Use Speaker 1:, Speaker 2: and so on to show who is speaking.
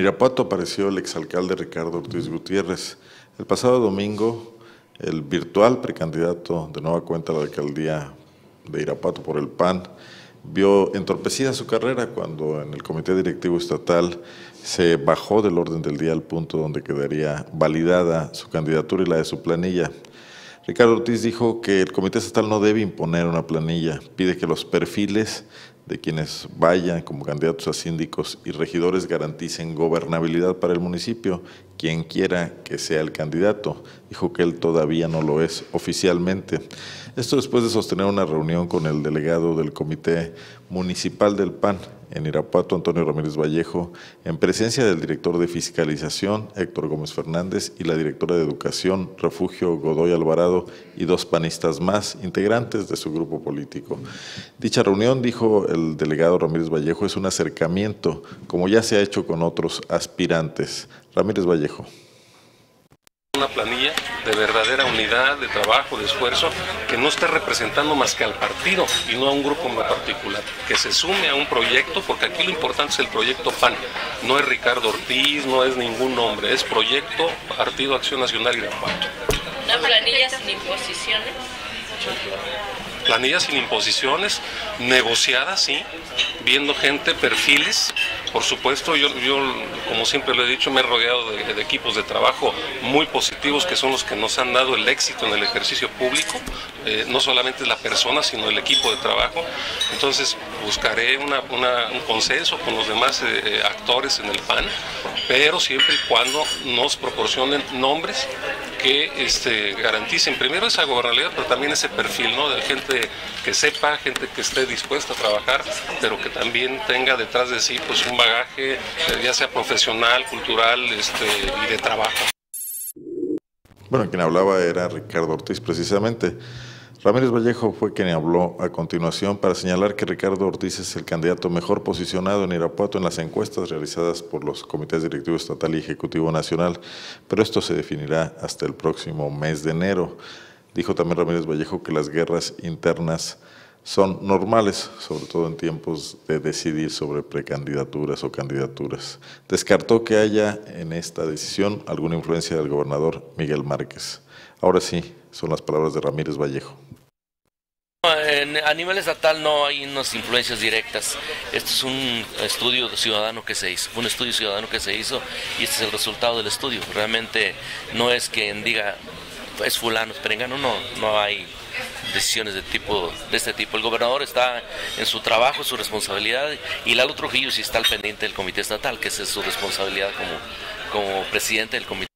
Speaker 1: En Irapuato apareció el exalcalde Ricardo Ortiz Gutiérrez. El pasado domingo, el virtual precandidato de nueva cuenta a la alcaldía de Irapuato por el PAN vio entorpecida su carrera cuando en el comité directivo estatal se bajó del orden del día al punto donde quedaría validada su candidatura y la de su planilla. Ricardo Ortiz dijo que el comité estatal no debe imponer una planilla, pide que los perfiles de quienes vayan como candidatos a síndicos y regidores garanticen gobernabilidad para el municipio, quien quiera que sea el candidato. Dijo que él todavía no lo es oficialmente. Esto después de sostener una reunión con el delegado del Comité Municipal del PAN en Irapuato, Antonio Ramírez Vallejo, en presencia del director de Fiscalización, Héctor Gómez Fernández, y la directora de Educación, Refugio Godoy Alvarado, y dos panistas más, integrantes de su grupo político. Dicha reunión, dijo el delegado Ramírez Vallejo, es un acercamiento, como ya se ha hecho con otros aspirantes. Ramírez Vallejo.
Speaker 2: Una planilla de verdadera unidad, de trabajo, de esfuerzo, que no esté representando más que al partido y no a un grupo en particular, que se sume a un proyecto, porque aquí lo importante es el proyecto PAN, no es Ricardo Ortiz, no es ningún nombre, es proyecto Partido Acción Nacional Irapuato.
Speaker 3: ¿Una planilla sin imposiciones?
Speaker 2: Planillas sin imposiciones, negociadas, sí, viendo gente, perfiles. Por supuesto, yo como siempre lo he dicho, me he rodeado de equipos de trabajo muy positivos que son los que nos han dado el éxito en el ejercicio público. No solamente la persona, sino el equipo de trabajo. Entonces buscaré un consenso con los demás actores en el PAN, pero siempre y cuando nos proporcionen nombres que garanticen primero esa gobernabilidad, pero también ese perfil, ¿no? De gente que sepa, gente que esté dispuesta a trabajar, pero que también tenga detrás de sí pues un bagaje, ya sea profesional, cultural y de trabajo.
Speaker 1: Bueno, quien hablaba era Ricardo Ortiz precisamente. Ramírez Vallejo fue quien habló a continuación para señalar que Ricardo Ortiz es el candidato mejor posicionado en Irapuato en las encuestas realizadas por los comités directivos estatal y ejecutivo nacional, pero esto se definirá hasta el próximo mes de enero. Dijo también Ramírez Vallejo que las guerras internas son normales, sobre todo en tiempos de decidir sobre precandidaturas o candidaturas. Descartó que haya en esta decisión alguna influencia del gobernador Miguel Márquez. Ahora sí, son las palabras de Ramírez Vallejo.
Speaker 4: A nivel estatal no hay unas influencias directas. Esto es un estudio ciudadano que se hizo, y este es el resultado del estudio. Realmente no es quien diga es fulano, es perengano, no hay decisiones de este tipo. El gobernador está en su trabajo, su responsabilidad, y Lalo Trujillo sí está al pendiente del comité estatal, que esa es su responsabilidad como presidente del comité.